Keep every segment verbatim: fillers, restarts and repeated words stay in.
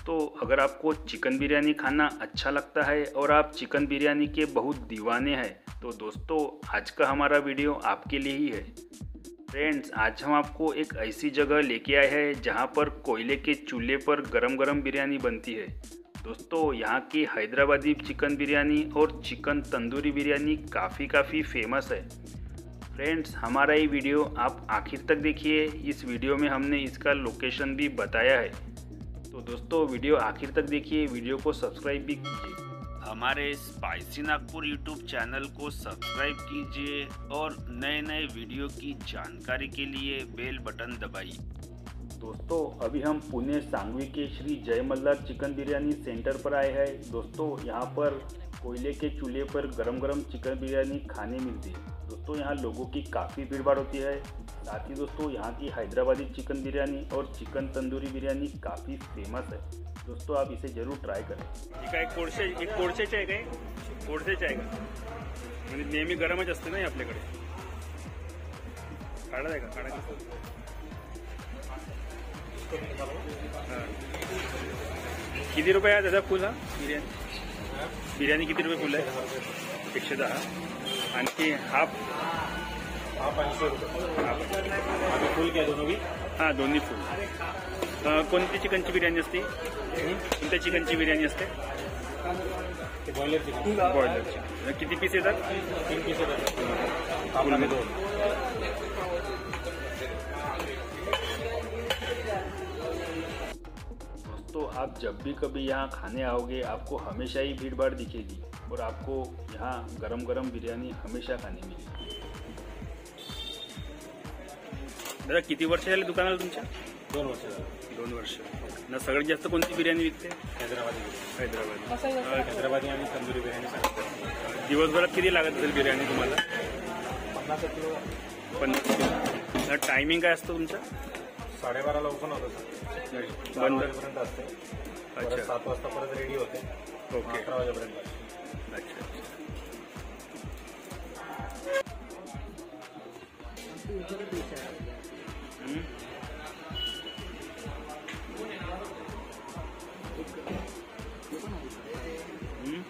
दोस्तों, अगर आपको चिकन बिरयानी खाना अच्छा लगता है और आप चिकन बिरयानी के बहुत दीवाने हैं तो दोस्तों आज का हमारा वीडियो आपके लिए ही है। फ्रेंड्स, आज हम आपको एक ऐसी जगह लेके आए हैं जहां पर कोयले के चूल्हे पर गरम गरम बिरयानी बनती है। दोस्तों, यहाँ की हैदराबादी चिकन बिरयानी और चिकन तंदूरी बिरयानी काफ़ी काफ़ी फेमस है। फ्रेंड्स, हमारा ये वीडियो आप आखिर तक देखिए। इस वीडियो में हमने इसका लोकेशन भी बताया है, तो दोस्तों वीडियो आखिर तक देखिए। वीडियो को सब्सक्राइब भी कीजिए। हमारे स्पाइसी नागपुर यूट्यूब चैनल को सब्सक्राइब कीजिए और नए नए वीडियो की जानकारी के लिए बेल बटन दबाइए। दोस्तों, अभी हम पुणे सांगवी के श्री जय मल्हार चिकन बिरयानी सेंटर पर आए हैं। दोस्तों, यहाँ पर कोयले के चूल्हे पर गरम गरम चिकन बिरयानी खाने मिलती है। दोस्तों, यहाँ लोगों की काफ़ी भीड़ भाड़ होती है। साथ ही दोस्तों, यहाँ की हैदराबादी चिकन बिरयानी और चिकन तंदूरी बिरयानी काफ़ी फेमस है। दोस्तों, आप इसे जरूर ट्राय करें। ठीक आहे, एक कोळसे एक कोळसेच आहे काय? कोळसेच आहे का? म्हणजे नेहमी गरमच असते ना आपल्याकडे. काढा आहे का? काढा. किती रुपये आहे दादा फुल? हा बिर्याणी बिर्याणी किती रुपये फुल आहे? एकशे दहा. आणखी हाफ हाफ ऐंशी रुपये फुल क्या दोनों भी? हां, दोन्ही फुल. कोणती चिकनची बिर्याणी असते? कोणत्या चिकनची बिर्याणी असते? Boiler chicken. Boiler chicken. किती पीस येतात? तीन पीस येतात. फुल में दोन. दोस्तों, आप जब भी कभी यहाँ खाने आओगे आपको हमेशा ही भीड़ भाड़ दिखेगी और आपको यहाँ गरम गरम बिरयानी हमेशा खाने मिलेगी। दादा, किती वर्ष झाले दुकानाला तुमच्या? दोन वर्ष झाली. दोन वर्ष. ना सगळ्यात जास्त कोणती बिर्याणी विकते? हैदराबादी. हैदराबाद. हैदराबादी आणि तंदुरी बिर्याणी सांगतो. दिवसभरात किती लागत असेल बिर्याणी तुम्हाला? पन्नास किलो. पन्नास किलो. टायमिंग काय असतं तुमचं? साडेबाराला ओपन होतं सर. बंद वाजेपर्यंत असते. अच्छा. सात वाजता परत रेडी होते. ओके. अकरा वाजेपर्यंत असते. अच्छा. हम्म. हम्म.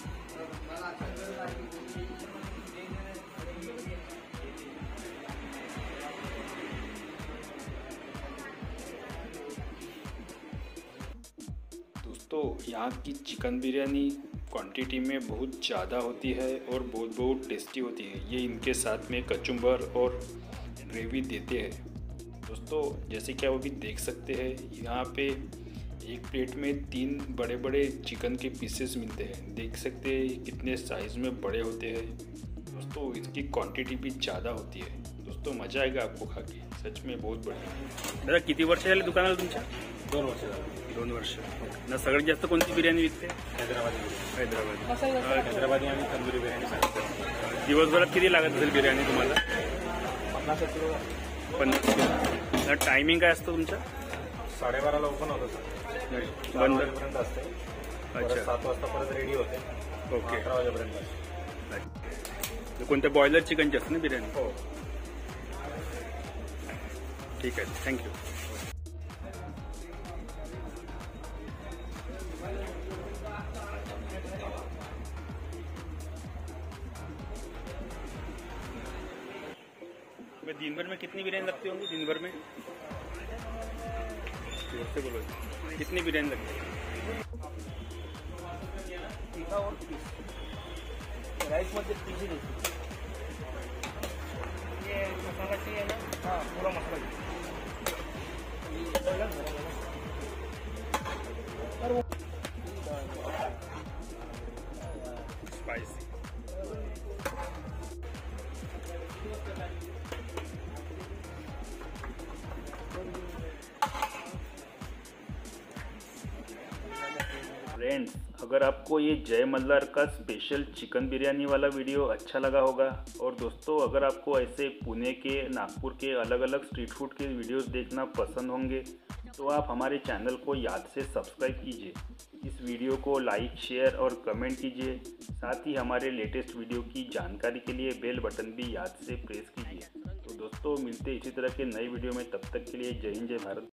दोस्तों, यहाँ की चिकन बिरयानी क्वांटिटी में बहुत ज़्यादा होती है और बहुत बहुत टेस्टी होती है। ये इनके साथ में कचुम्बर और ग्रेवी देते हैं। दोस्तों, जैसे कि आप अभी देख सकते हैं, यहाँ पे एक प्लेट में तीन बड़े बड़े चिकन के पीसेस मिलते हैं। देख सकते हैं कितने साइज़ में बड़े होते हैं। दोस्तों, इसकी क्वांटिटी भी ज़्यादा होती है। दोस्तों, मज़ा आएगा आपको खा के, सच में बहुत बढ़िया। दादा, किती वर्ष झाले दुकानाला तुमच्या? दोन वर्ष झाली. दोन वर्ष. ना सगळ्यात जास्त कोणती बिर्याणी विकते? हैदराबादी. हैदराबाद. हैदराबादी आणि तंदुरी बिर्याणी सांगतो. दिवसभरात किती लागत असेल बिर्याणी तुम्हाला? पन्नास किलो. पन्नास किलो. टायमिंग काय असतं तुमचं? साडेबाराला ओपन होतं सर. बंद वाजेपर्यंत असते. अच्छा. सात वाजता परत रेडी होते. ओके. अकरा वाजेपर्यंत असते. अच्छा. कोणत्या बॉयलर चिकनची असते ना बिर्याणी? हो. ठीक आहे, थँक्यू. दिन भर में कितनी बिरयानी लगती होंगी? दिन भर में जोर से बोलो, कितनी बिरयानी लगती है? राइस मध्ये तीन ही ये मसाला चाहिए ना? हाँ, पूरा मसाला स्पाइसी. फ्रेंड्स, अगर आपको ये जय मल्हार का स्पेशल चिकन बिरयानी वाला वीडियो अच्छा लगा होगा और दोस्तों अगर आपको ऐसे पुणे के, नागपुर के अलग अलग स्ट्रीट फूड के वीडियोस देखना पसंद होंगे तो आप हमारे चैनल को याद से सब्सक्राइब कीजिए। इस वीडियो को लाइक, शेयर और कमेंट कीजिए। साथ ही हमारे लेटेस्ट वीडियो की जानकारी के लिए बेल बटन भी याद से प्रेस कीजिए। तो दोस्तों मिलते इसी तरह के नए वीडियो में, तब तक के लिए जय हिंद, जय भारत।